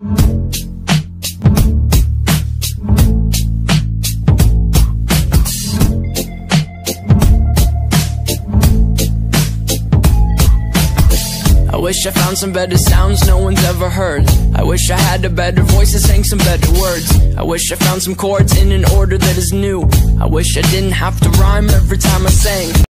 I wish I found some better sounds no one's ever heard. I wish I had a better voice that sang some better words. I wish I found some chords in an order that is new. I wish I didn't have to rhyme every time I sang.